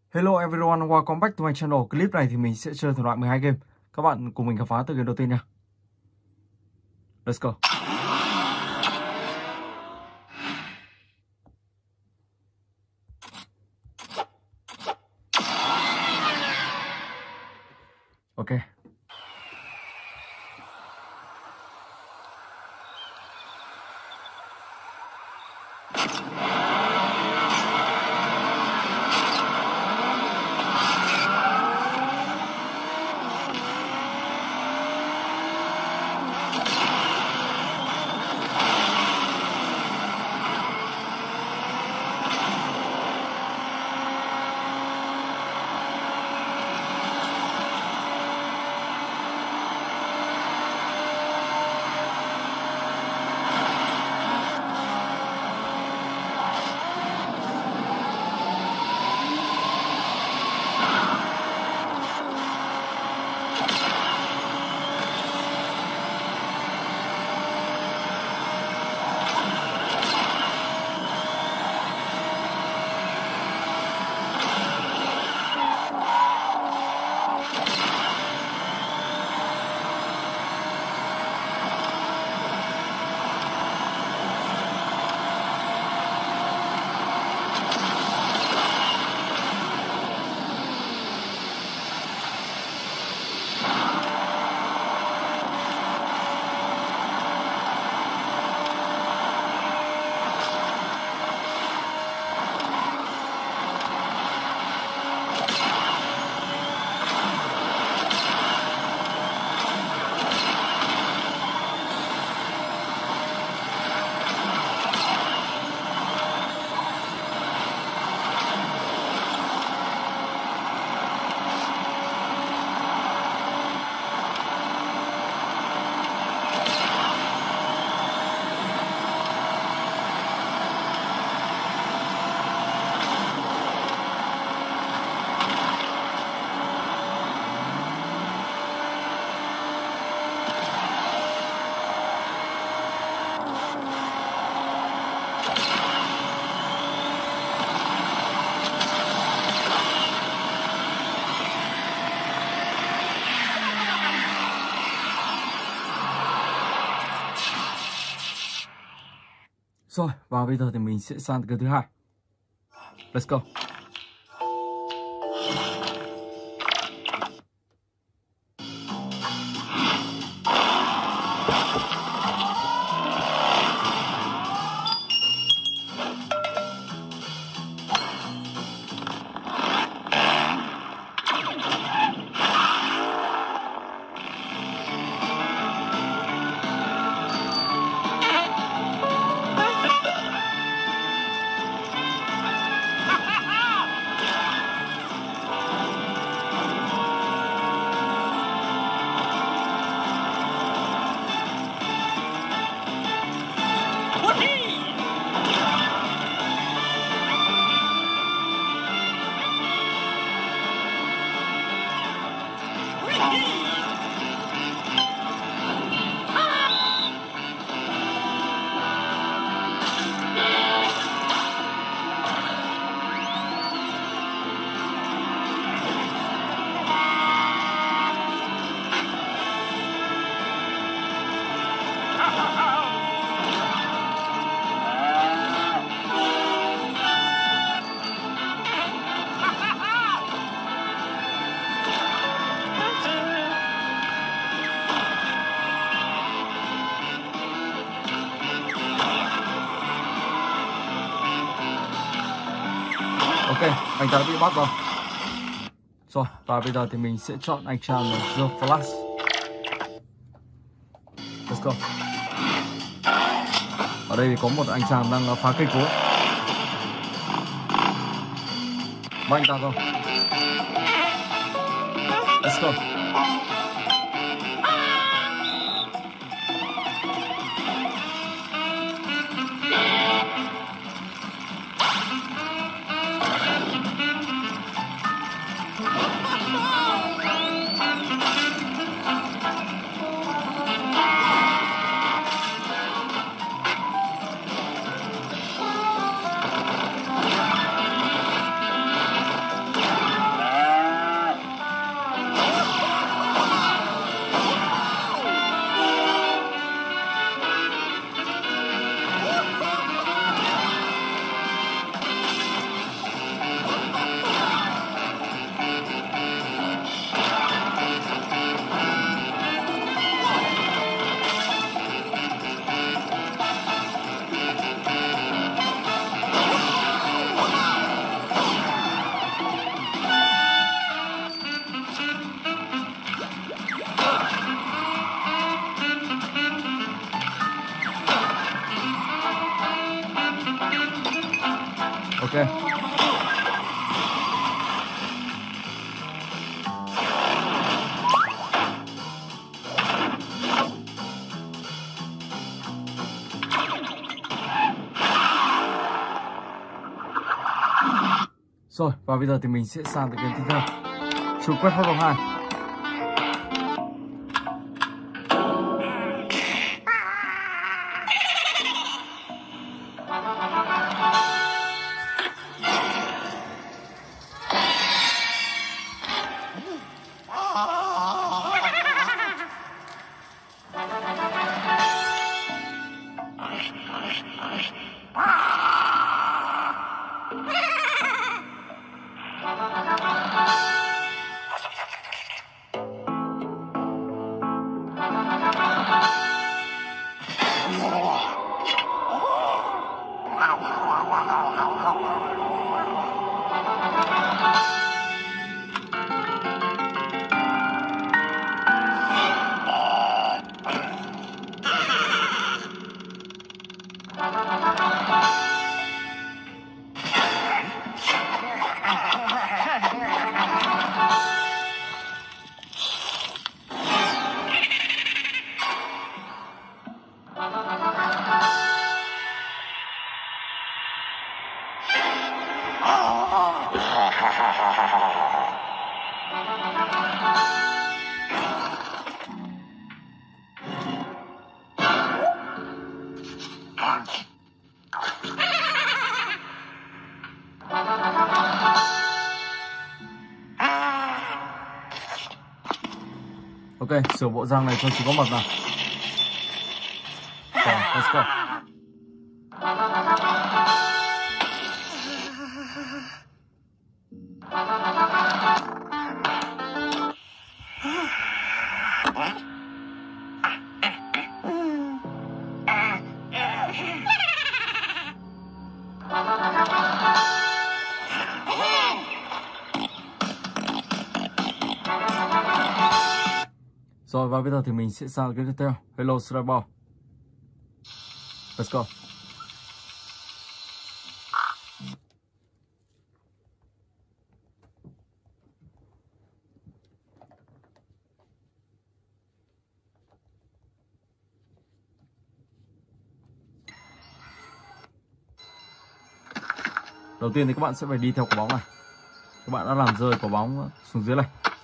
Hello everyone, welcome back to my channel. Clip này thì mình sẽ chơi thể loại 12 game. Các bạn cùng mình khám phá từ game đầu tiên nha. Let's go. Ok. Rồi, và bây giờ thì mình sẽ sang cái thứ hai. Let's go. Ok, anh ta đã bị bắt rồi. Rồi, và bây giờ thì mình sẽ chọn anh chàng là The Flash. Let's go. Ở đây thì có một anh chàng đang phá cây cối. Bắt anh ta rồi. Let's go. Rồi, và bây giờ thì mình sẽ sang tới game tiếp theo. Chủ quét hot vòng 2. Ok, sửa bộ răng này cho chỉ có mật nào. Rồi, let's go. Rồi và bây giờ thì mình sẽ sang cái tiếp theo. Hello Strider. Let's go. Đầu tiên thì các bạn sẽ phải đi theo quả bóng này. Các bạn đã làm rơi quả bóng xuống dưới này.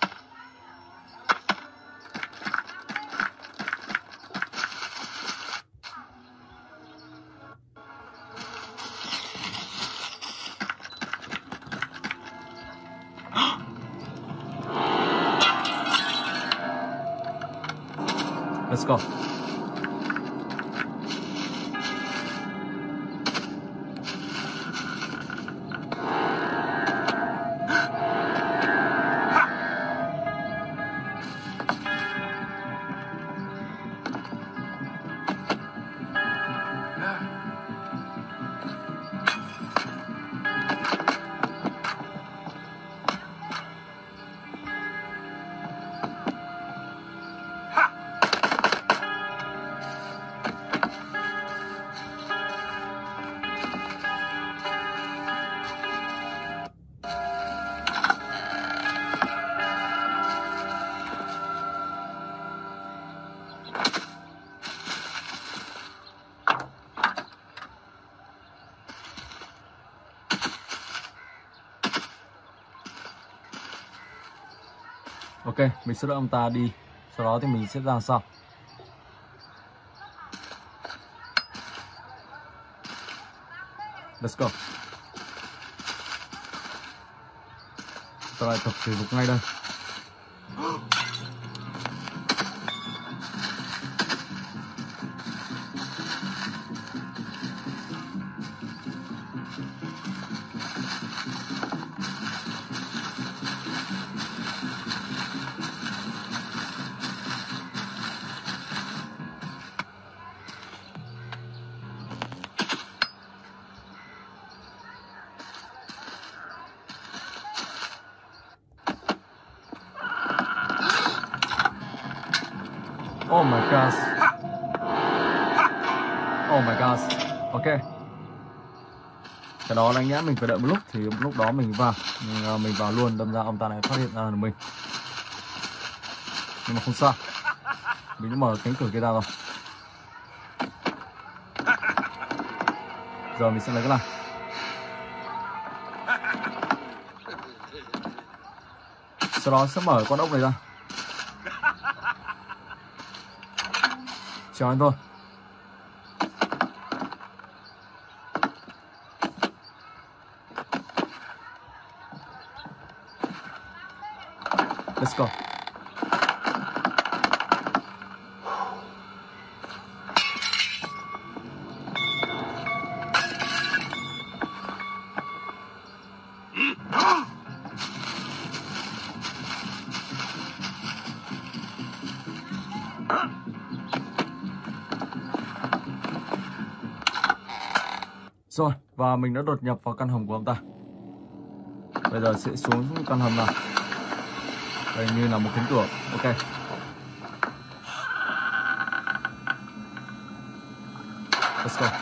Let's go. Ok, mình sẽ đợi ông ta đi. Sau đó thì mình sẽ ra sau. Let's go. Ta lại tập thể dục ngay đây. Oh my god. Oh my god. Ok. Cái đó là anh nhã mình phải đợi một lúc thì lúc đó mình vào luôn, đâm ra ông ta này phát hiện ra là mình. Nhưng mà không sao. Mình đã mở cánh cửa kia ra rồi. Giờ mình sẽ lấy cái này. Sau đó sẽ mở con ốc này ra. Chào anh thôi. Let's go. Rồi, và mình đã đột nhập vào căn hầm của ông ta. Bây giờ sẽ xuống căn hầm nào. Đây như là một cánh cửa. Ok. Let's go.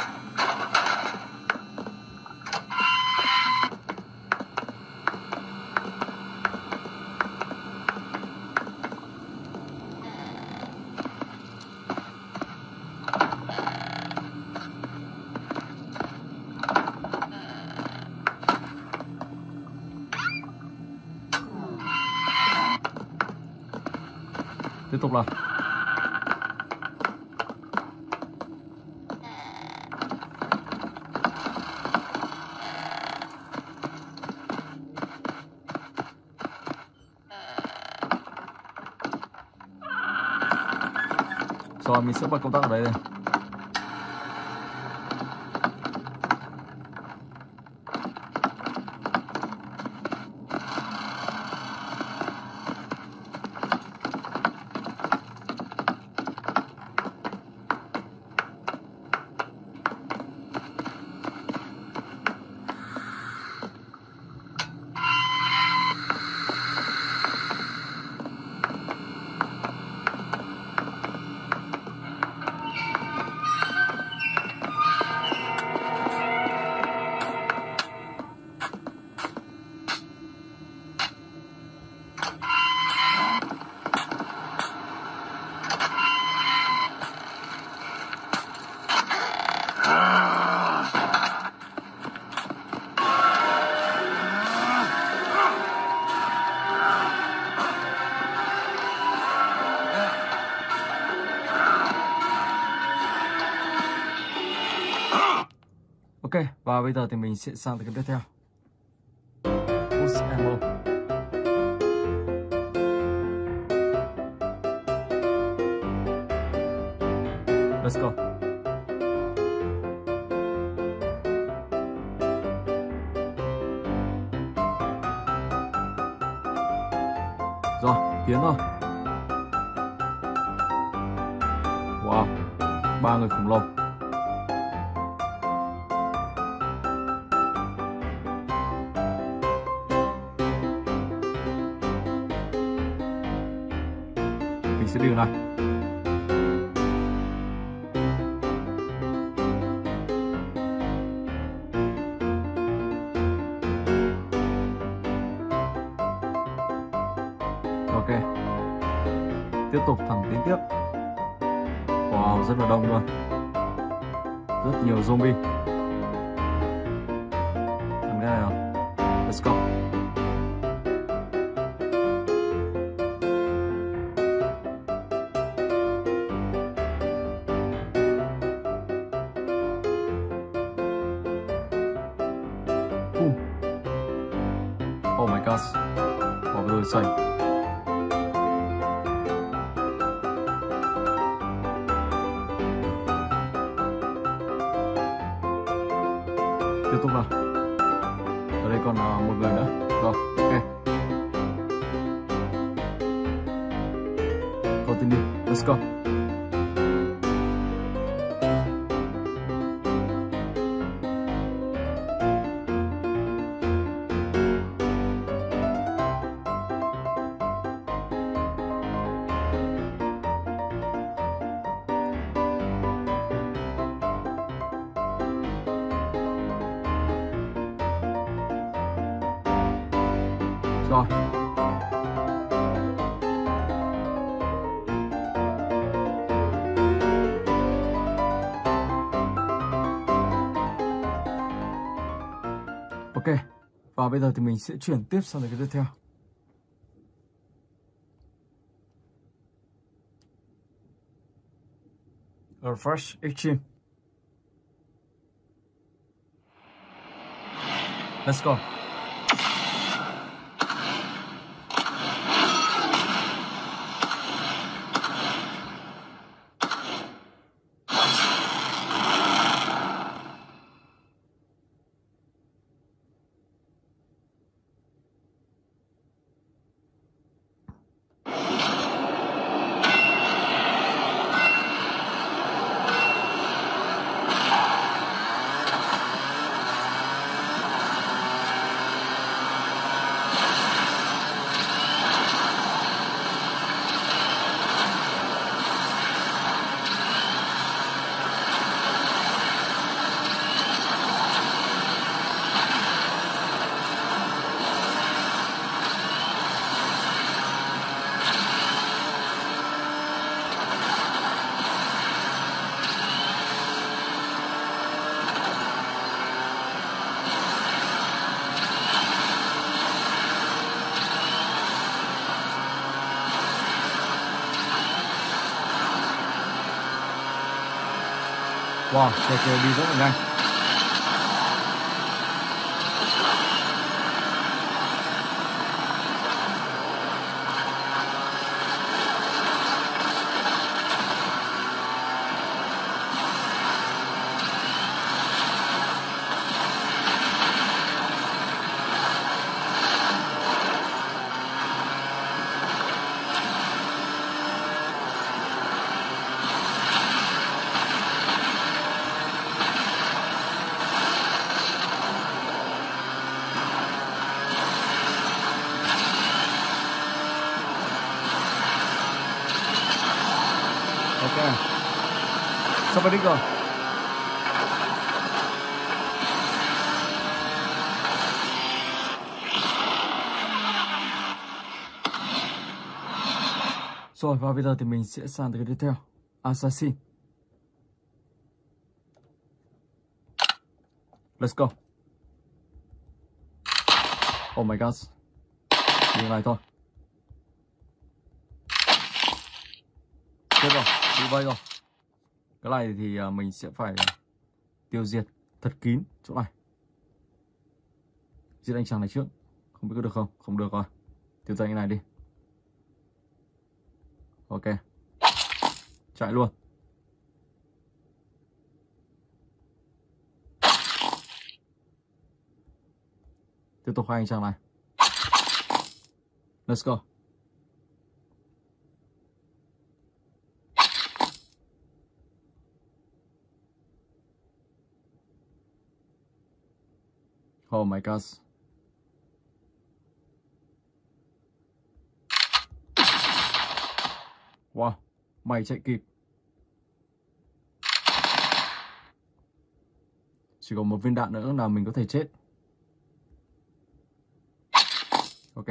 Tiếp tục nào. Rồi mình sẽ bật công tắc ở đây này. Ok, và bây giờ thì mình sẽ sang tới cái tiếp theo. Push ammo. Let's go. Rồi, tiến thôi. Wow, 3 người khủng long. Mình sẽ đi đường này. Ok. Tiếp tục thẳng tiến tiếp. Wow, rất là đông luôn. Rất nhiều zombie. Thằng cái này nào. Let's go. Oh my gosh. Wow, really xanh. Tiếp tục nào. Ở đây còn một người nữa. Rồi, ok. Continue. Let's go. Rồi. Ok. Và bây giờ thì mình sẽ chuyển tiếp sang cái tiếp theo. Refresh Extreme. Let's go. Wow, xe kia đi rất là nhanh. Ok, sắp vào đích rồi. Rồi, và bây giờ thì mình sẽ sang tới cái tiếp theo, Assassin. Let's go. Oh my god. Như này thôi. Chết rồi, bị vây rồi. Cái này thì mình sẽ phải tiêu diệt thật kín chỗ này. Giết anh chàng này trước. Không biết có được không? Không được rồi. Tiêu diệt anh này đi. Ok. Chạy luôn. Tiếp tục hai anh chàng này. Let's go. Oh my god. Wow, mày chạy kịp. Chỉ còn một viên đạn nữa là mình có thể chết. Ok.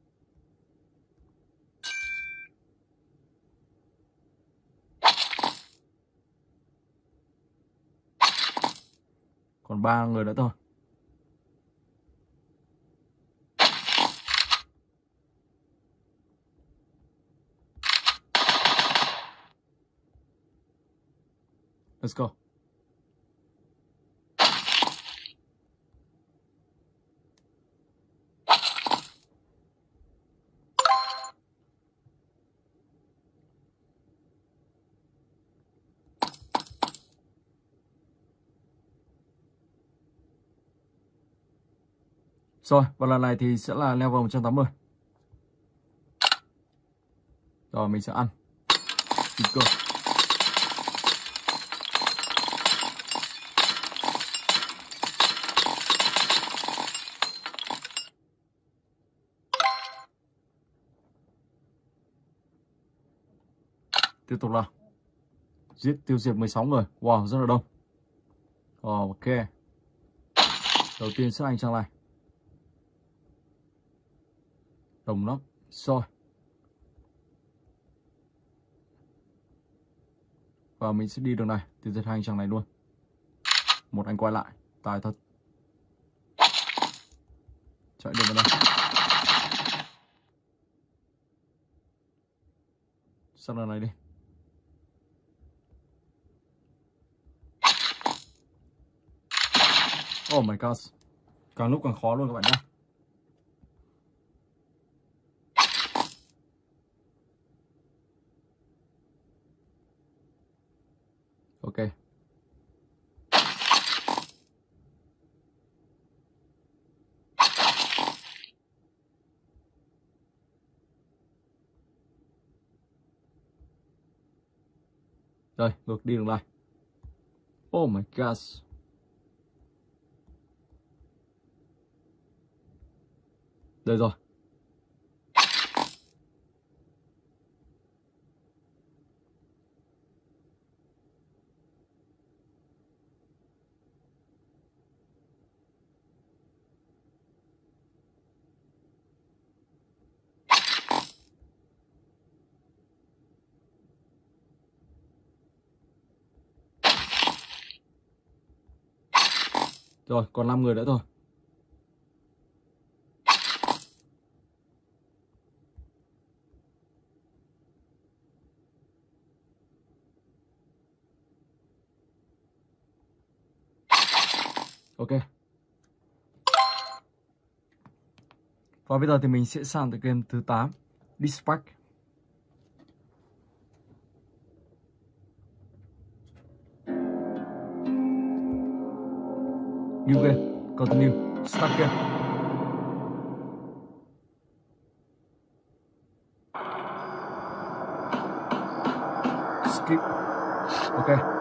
Còn 3 người nữa thôi. Let's go. Rồi, và lần này thì sẽ là level 180. Rồi, mình sẽ ăn. Thịt cơm. Tiếp tục nào. Tiêu diệt 16 người. Wow, rất là đông. Ok. Đầu tiên sẽ anh chàng này. Đông lắm. Rồi. Và mình sẽ đi đường này. Tiêu diệt hai anh chàng này luôn. Một anh quay lại. Tài thật. Chạy đường vào đây. Sang đường này đi. Oh my god. Càng lúc càng khó luôn các bạn nhé. Ok. Rồi, ngược đi đường lại. Oh my god. Đây rồi. Rồi, còn 5 người nữa thôi. Ok. Và bây giờ thì mình sẽ sang tới game thứ 8, Dispatch. New game, continue, start game. Skip. Ok.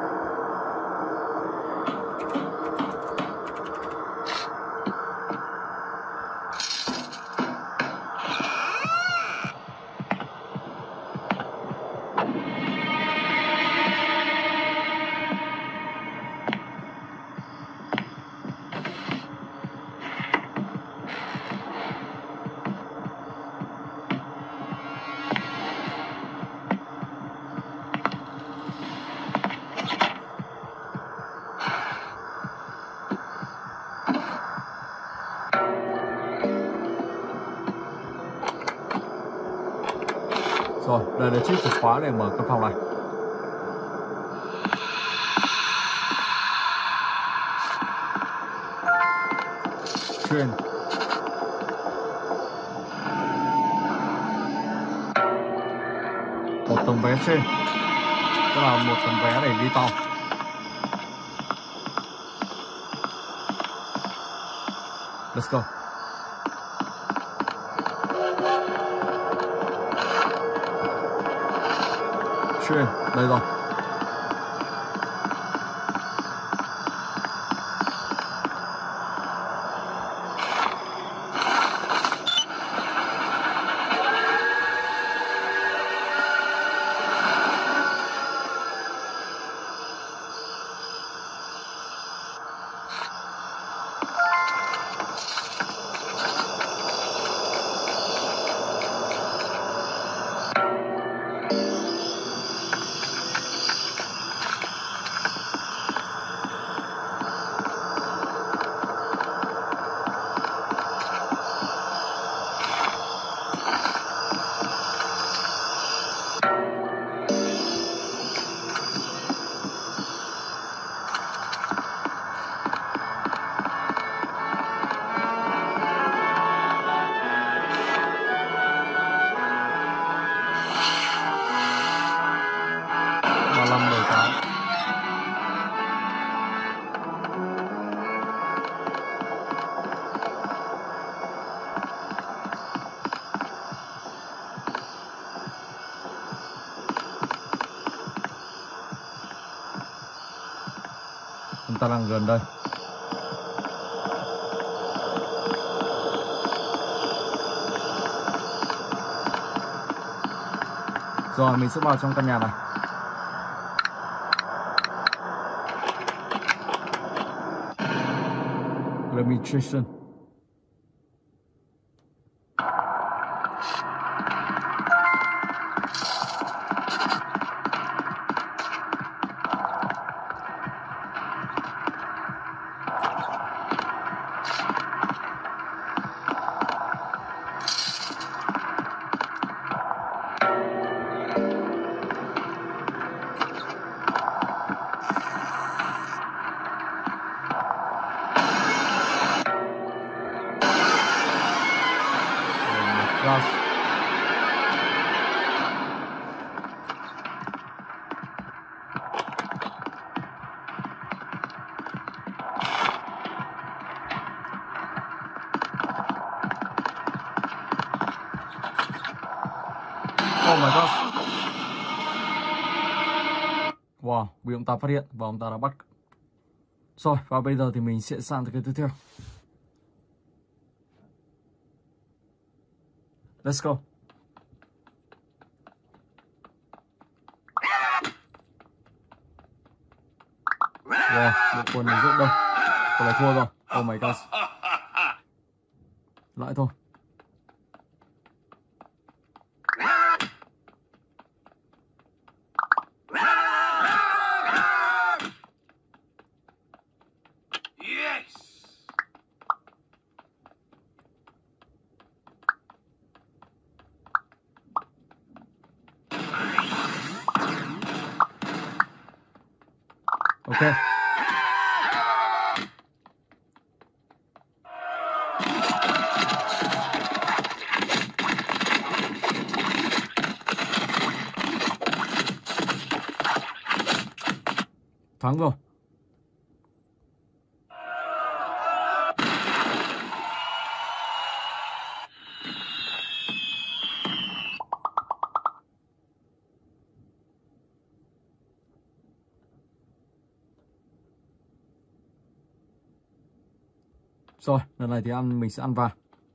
Rồi, đây là chiếc chìa khóa để mở căn phòng này. Train. Một tấm vé trên. Tức là một tấm vé để đi tàu. Let's go. Train, đây rồi. Chúng ta đang gần đây. Rồi mình sẽ vào trong căn nhà này. Registration. gosh. Oh my gosh. Wow, bị ông ta phát hiện và ông ta đã bắt. Rồi, và bây giờ thì mình sẽ sang tới cái tiếp theo. Let's go. Wow, đội quân này rất đông. Có phải thua rồi. Oh my gosh. Lại thôi. Ok. Thắng rồi. Rồi, lần này thì mình sẽ ăn vàng.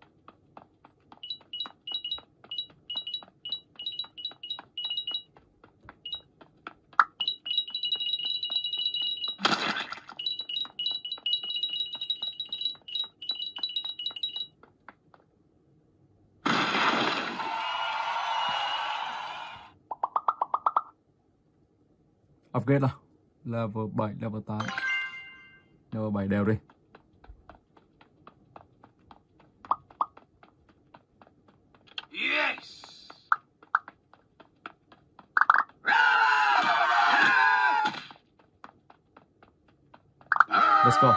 Upgrade nào. Level 7, level 8. Level 7 đều đi. Let's go.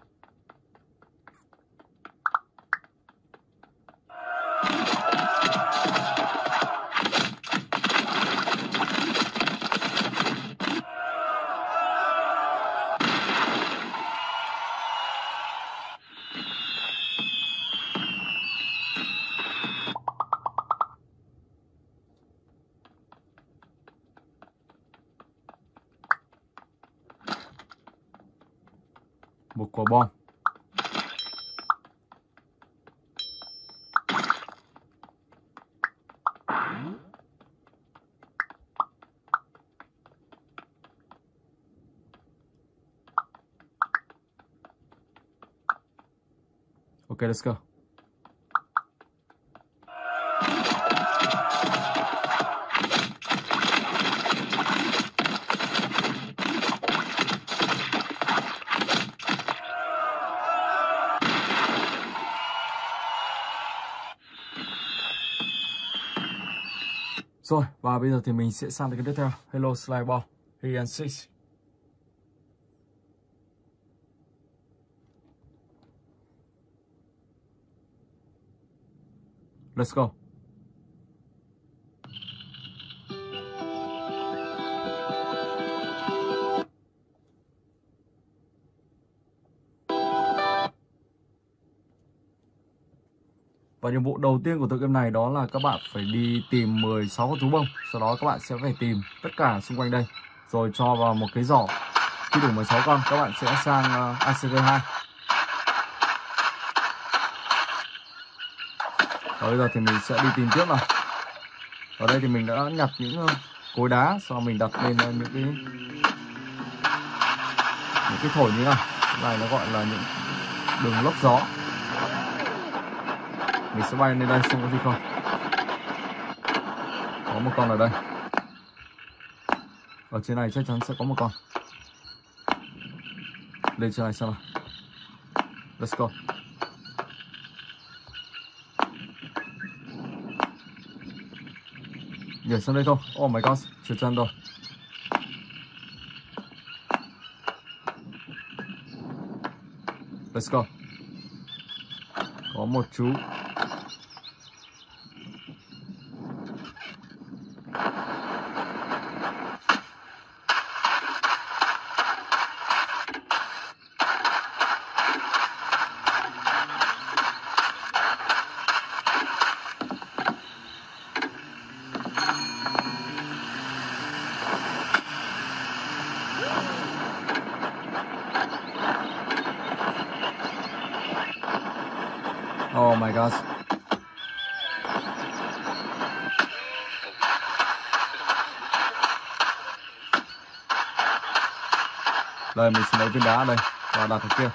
Một quả bom. Ok, let's go. Rồi, và bây giờ thì mình sẽ sang tới cái tiếp theo. Hello Slide Ball, Hidden and Six. Let's go. Và nhiệm vụ đầu tiên của tựa game này đó là các bạn phải đi tìm 16 con thú bông. Sau đó các bạn sẽ phải tìm tất cả xung quanh đây, rồi cho vào một cái giỏ. Khi đủ 16 con, các bạn sẽ sang ACG2. Và bây giờ thì mình sẽ đi tìm tiếp nào. Ở đây thì mình đã nhặt những khối đá, sau đó mình đặt lên những cái thổi như này. Cái này nó gọi là những đường lốc gió. Mình sẽ bay lên đây xem có gì không. Có một con ở đây. Ở trên này chắc chắn sẽ có một con. Lên trên này xem nào. Let's go. Nhảy sang đây thôi. Oh my god, trượt chân rồi. Let's go. Có một chú. Đây mình sẽ lấy viên đá ở đây và đặt ở kia.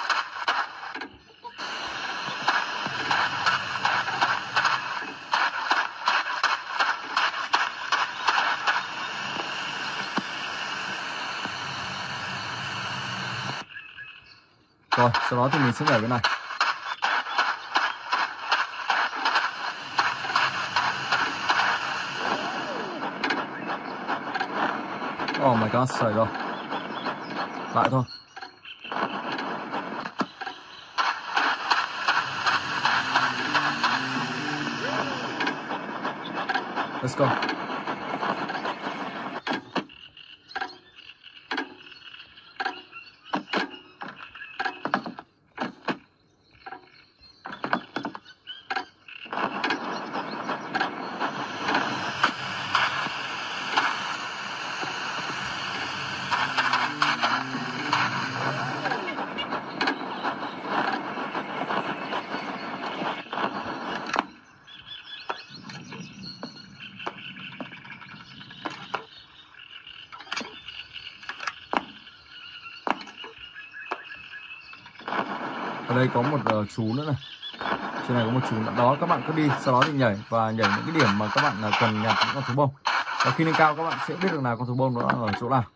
Rồi, sau đó thì mình sẽ nhảy bên này. Oh my god, xảy rồi. Lại thôi. Let's go. Ở đây có một chú nữa này. Trên này có một chú nữa. Đó, các bạn cứ đi, sau đó thì nhảy và nhảy những cái điểm mà các bạn cần nhặt những con thú bông. Và khi lên cao các bạn sẽ biết được là con thú bông nó ở chỗ nào.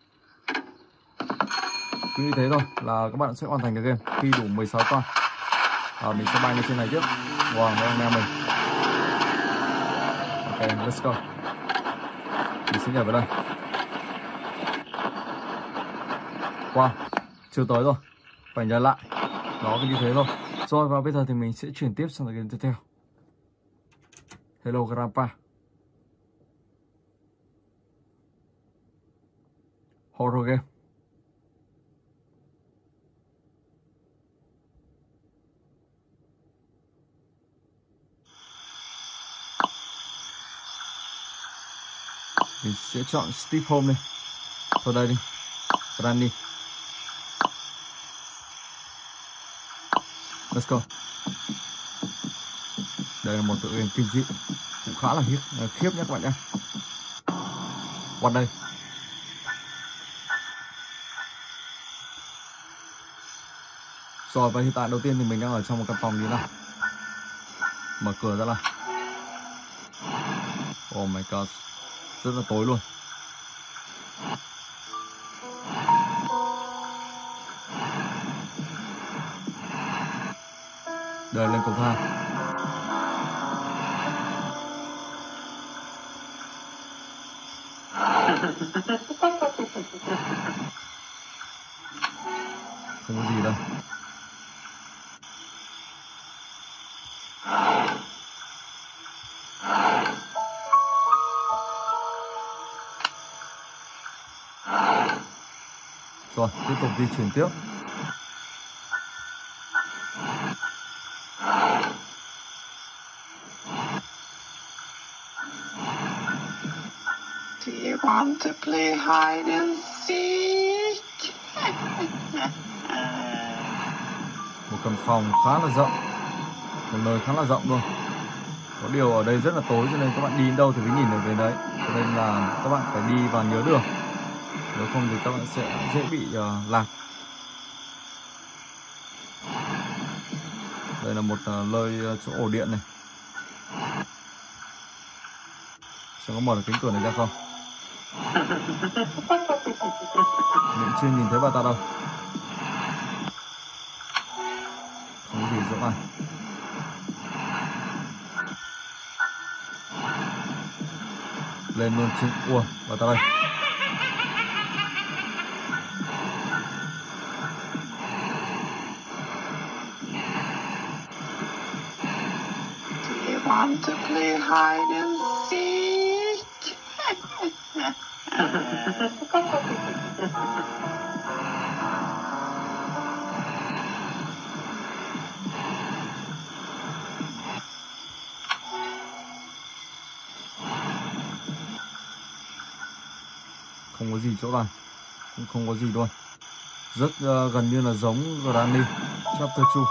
Cứ như thế thôi là các bạn sẽ hoàn thành được game khi đủ 16 con. Mình sẽ bay lên trên này trước. Wow, đây anh em mình. Ok, let's go. Mình sẽ nhảy vào đây. Wow, chưa tới rồi. Phải nhảy lại. Đó, cứ như thế thôi. Rồi, và bây giờ thì mình sẽ chuyển tiếp sang game tiếp theo. Hello Grandpa. Horror game. Mình sẽ chọn Steve Home đi. Thôi đây đi. Granny. Let's go. Đây là một tựa game kinh dị, cũng khá là khiếp nhé các bạn nhé. Qua đây. Rồi, và hiện tại đầu tiên thì mình đang ở trong một căn phòng như nào. Mở cửa ra là. Oh my god, rất là tối luôn. Đây, lên cầu thang. Không có gì đâu. Rồi, tiếp tục di chuyển tiếp. Do you want to play hide and seek? Một căn phòng khá là rộng, một nơi khá là rộng luôn. Có điều ở đây rất là tối cho nên các bạn đi đến đâu thì mới nhìn được về đấy. Cho nên là các bạn phải đi và nhớ đường. Nếu không thì các bạn sẽ dễ bị lạc. Đây là một nơi chỗ ổ điện này. Xem có mở được cánh cửa này ra không? Mình chưa nhìn thấy bà ta đâu. Không có gì chỗ này. Lên luôn chứ. Ủa, bà ta đây. Do you want to play hide and seek? Không có gì chỗ này, cũng không có gì luôn. Rất gần như là giống Granny Chapter 2.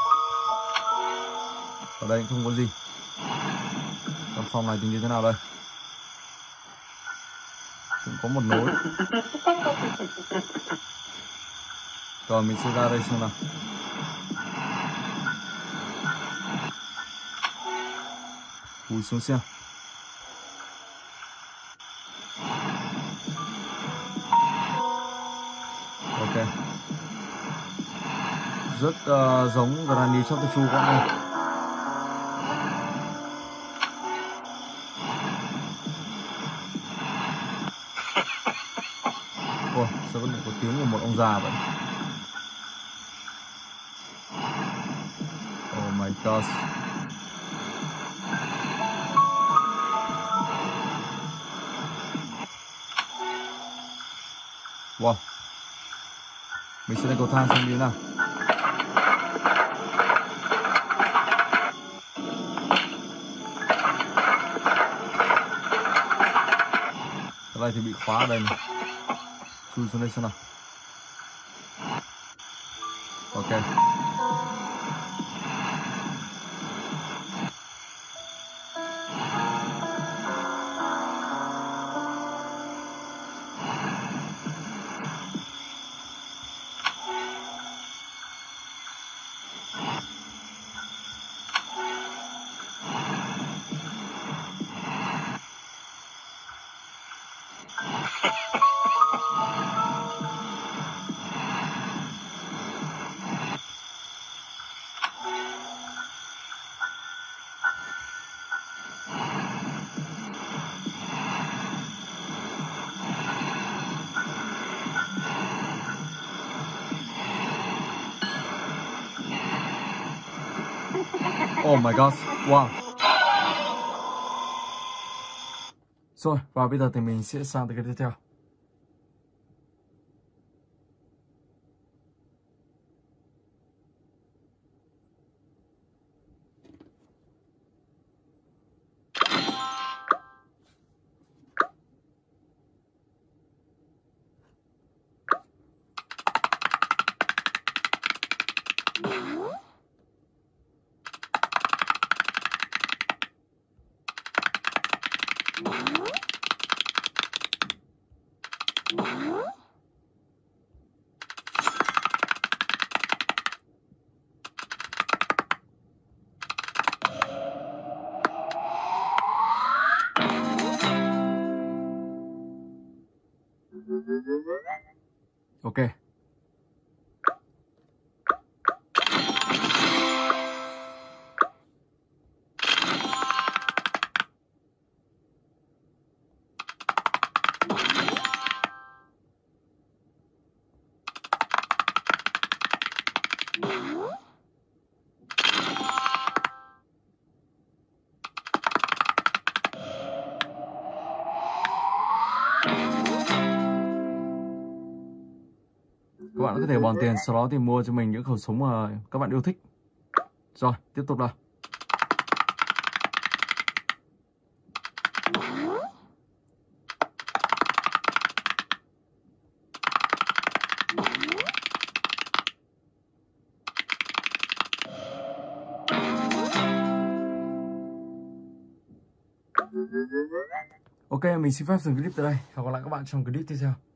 Ở đây không có gì. Căn phòng này thì như thế nào đây? Cũng có một nối. Rồi mình sẽ ra đây xem nào. Cúi xuống xem. Ok. Rất giống Granny trong tay chu các bạn ơi. Ôi, sao vẫn có tiếng của một ông già vậy? Oh my god. Wow. Mình sẽ lên cầu thang xem như thế nào. Cái này thì bị khóa ở đây này. Chui xuống đây xem nào. Ok. Oh my god, wow. Rồi, và bây giờ thì mình sẽ sang tới cái tiếp theo. Ok. Các bạn có thể bòn tiền, sau đó thì mua cho mình những khẩu súng mà các bạn yêu thích. Rồi, tiếp tục nào. Ok, mình xin phép dừng clip tại đây. Hẹn gặp lại các bạn trong clip tiếp theo.